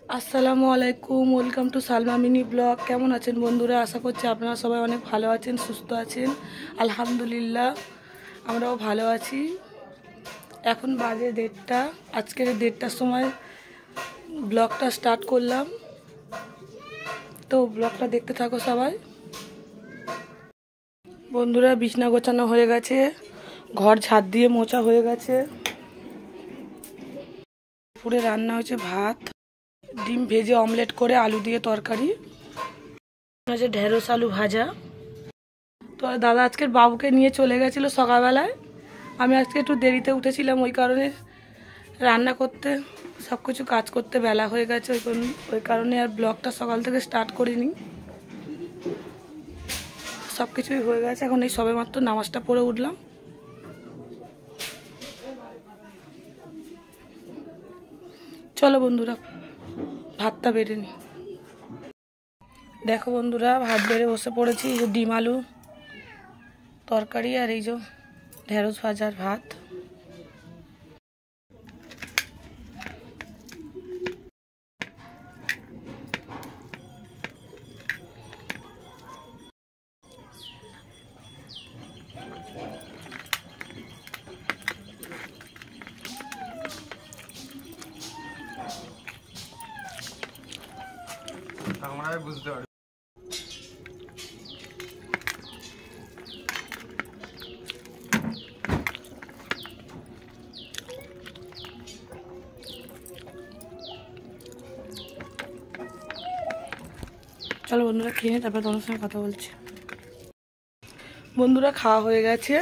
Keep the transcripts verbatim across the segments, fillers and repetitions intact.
আসসালামু আলাইকুম, welcome to Salma mini blog. কেমন আছেন বন্ধুরা? আশা করছি আপনারা সবাই অনেক ভালো আছেন, সুস্থ আছেন। আলহামদুলিল্লাহ আমরাও ভালো আছি। এখন বাজে দেড়টা। আজকের দেড়টার সময় ব্লগটা স্টার্ট করলাম, তো ব্লগটা দেখতে থাকো সবাই। বন্ধুরা বিছনা গোছানো হয়ে গেছে, ঘর ঝাড় দিয়ে মোছা হয়ে গেছে। পুরে রান্না হয়েছে ভাত, ডিম ভেজে অমলেট করে আলু দিয়ে তরকারি আছে, ঢেঁড়স আলু ভাজা। তো দাদা আজকের বাবুকে নিয়ে চলে গেছিলো সকালবেলায়। আমি আজকে একটু দেরিতে উঠেছিলাম, ওই কারণে রান্না করতে সব কিছু কাজ করতে বেলা হয়ে গেছে। ওই ওই কারণে আর ব্লগটা সকাল থেকে স্টার্ট করিনি। সব কিছুই হয়ে গেছে, এখন এই সবে মাত্র নামাজটা পড়ে উঠলাম। চলো বন্ধুরা ভাতটা বেড়ে নি। দেখো বন্ধুরা ভাত বেড়ে বসে পড়েছি। এই যে ডিম আলু তরকারি আর এই যে ঢেঁড়স ভাজার ভাত। আমরা বুঝতে পারি। চলো বন্ধুরা খেয়ে তারপর তোমার সঙ্গে কথা বলছি। বন্ধুরা খাওয়া হয়ে গেছে,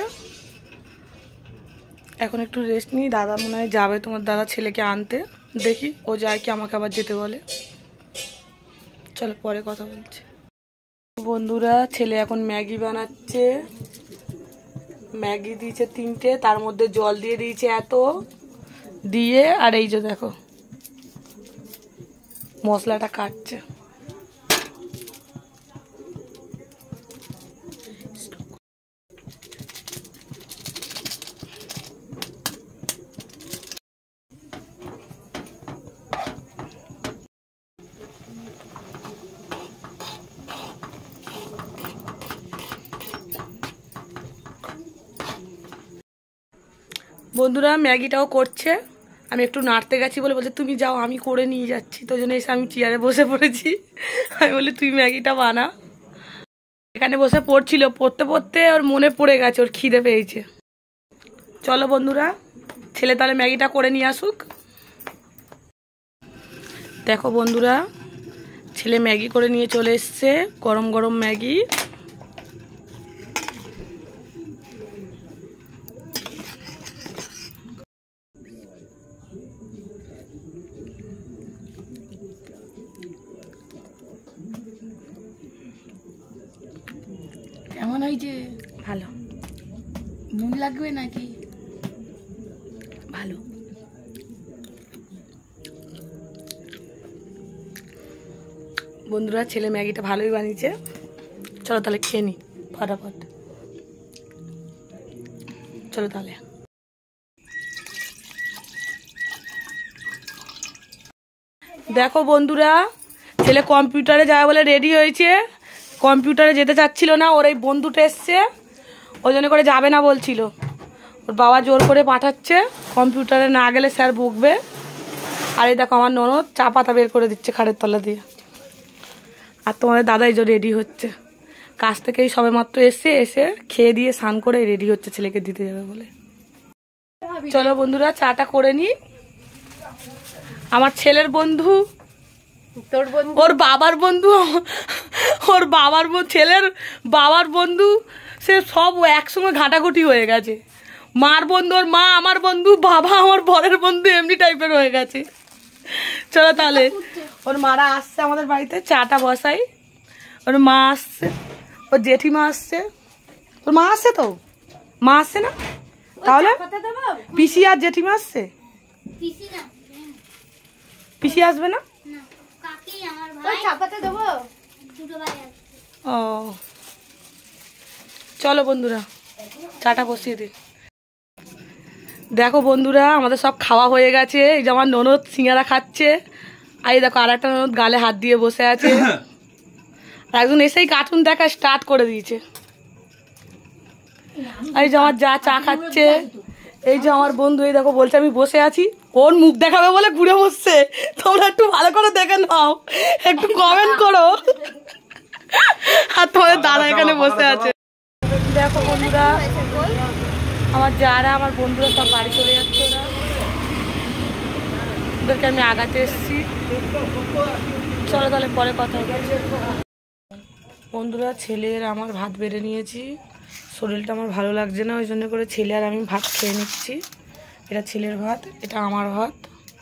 এখন একটু রেস্ট নিই। দাদা মনে হয় যাবে তোমার দাদা ছেলেকে আনতে, দেখি ও যায় কি আমাকে আবার যেতে বলে। চলো পরে কথা বলছি। বন্ধুরা ছেলে এখন ম্যাগি বানাচ্ছে। ম্যাগি দিয়েছে তিনটে, তার মধ্যে জল দিয়ে দিয়েছে এত দিয়ে, আর এই যে দেখো মশলাটা কাটছে। বন্ধুরা ম্যাগিটাও করছে, আমি একটু নাড়তে গেছি বলে বলছে তুমি যাও আমি করে নিয়ে যাচ্ছি। তো জন্য এসে আমি চেয়ারে বসে পড়েছি। আমি বলি তুই ম্যাগিটা বানা। এখানে বসে পড়ছিল, পড়তে পড়তে ওর মনে পড়ে গেছে, ওর খিদে পেয়েছে। চলো বন্ধুরা ছেলে তাহলে ম্যাগিটা করে নিয়ে আসুক। দেখো বন্ধুরা ছেলে ম্যাগি করে নিয়ে চলে এসছে, গরম গরম ম্যাগি। কেমন হয়েছে? ভালো। নুন লাগবে নাকি? ভালো। বন্ধুরা ছেলে ম্যাগিটা ভালোই বানিয়েছে। চলো তাহলে খেয়ে নি ফটাফট। চলো তাহলে। দেখো বন্ধুরা ছেলে কম্পিউটারে যাবে বলে রেডি হয়েছে। কম্পিউটারে যেতে চাচ্ছিল না, ওর এই বন্ধুটা এসছে, ওই জন্য করে যাবে না বলছিল। ওর বাবা জোর করে পাঠাচ্ছে, কম্পিউটারে না গেলে স্যার বকবে। আর এই দেখো আমার ননদ চা পাতা বের করে দিচ্ছে খাটের তলা দিয়ে। আর তোমাদের দাদা এই যে রেডি হচ্ছে, কাজ থেকেই সবে মাত্র এসে এসে খেয়ে দিয়ে স্নান করে রেডি হচ্ছে ছেলেকে দিতে যাবে বলে। চলো বন্ধুরা চাটা করে নি। আমার ছেলের বন্ধু, তোর বন্ধু, ওর বাবার বন্ধু, ওর বাবার ছেলের বাবার বন্ধু, সে সব একসঙ্গে ঘাটাঘুটি হয়ে গেছে। মার বন্ধু ওর মা আমার বন্ধু, বাবা আমার বরের বন্ধু, এমনি টাইপের হয়ে গেছে। চলো তাহলে ওর মারা আসছে আমাদের বাড়িতে, চাটা বসাই। ওর মা আসছে, ওর জেঠিমা আসছে। ওর মা আসছে তো, মা আসছে না তাহলে? পিসি আর জেঠিমা আসছে? পিসি আসবে না? ও চলো বন্ধুরা চাটা বসিয়ে দিই। দেখো বন্ধুরা আমাদের সব খাওয়া হয়ে গেছে। এই যে আমার ননদ সিঙ্গারা খাচ্ছে, আর এই দেখো আর একটা ননদ গালে হাত দিয়ে বসে আছে, আর একজন এসেই কার্টুন দেখা স্টার্ট করে দিয়েছে। এই যে আমার যা চা খাচ্ছে, এই যে আমার বন্ধু এই দেখো বলছে আমি বসে আছি, ওর মুখ দেখাবে বলে ঘুরে বসছে। তোমরা একটু ভালো করে দেখে নাও, একটু কমেন্ট করো। আর তোমাদের দাদা এখানে বসে আছে। দেখো বন্ধুরা, আমার যারা আমার বন্ধুরা সব বাড়ি চলে যাচ্ছে, ওরা ওদেরকে আমি আগাতে এসেছি। চলো তাহলে পরে কথা হবে। বন্ধুরা, ছেলের আমার ভাত বেড়ে নিয়েছি, শরীরটা আমার ভালো লাগছে না, ওই জন্য করে ছেলে আর আমি ভাত খেয়ে নিচ্ছি। এটা ছেলের ভাত, এটা আমার ভাত।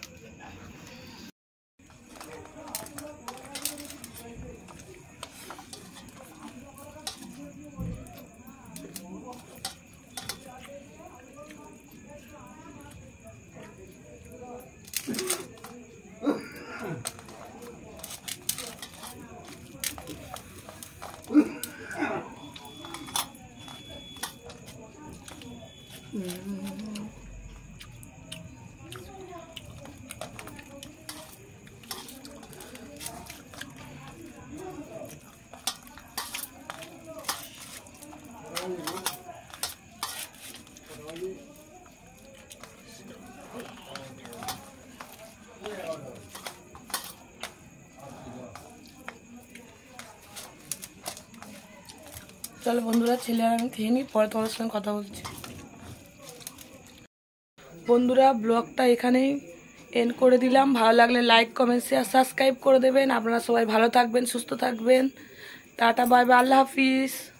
চলো বন্ধুরা, ছেলে আর আমি খেয়ে নিই, পরে তোমাদের সঙ্গে কথা বলছি। বন্ধুরা, ব্লগটা এখানেই এন্ড করে দিলাম। ভালো লাগলে লাইক, কমেন্ট, শেয়ার, সাবস্ক্রাইব করে দেবেন। আপনারা সবাই ভালো থাকবেন, সুস্থ থাকবেন। টাটা, বাই বাই, আল্লাহ হাফিজ।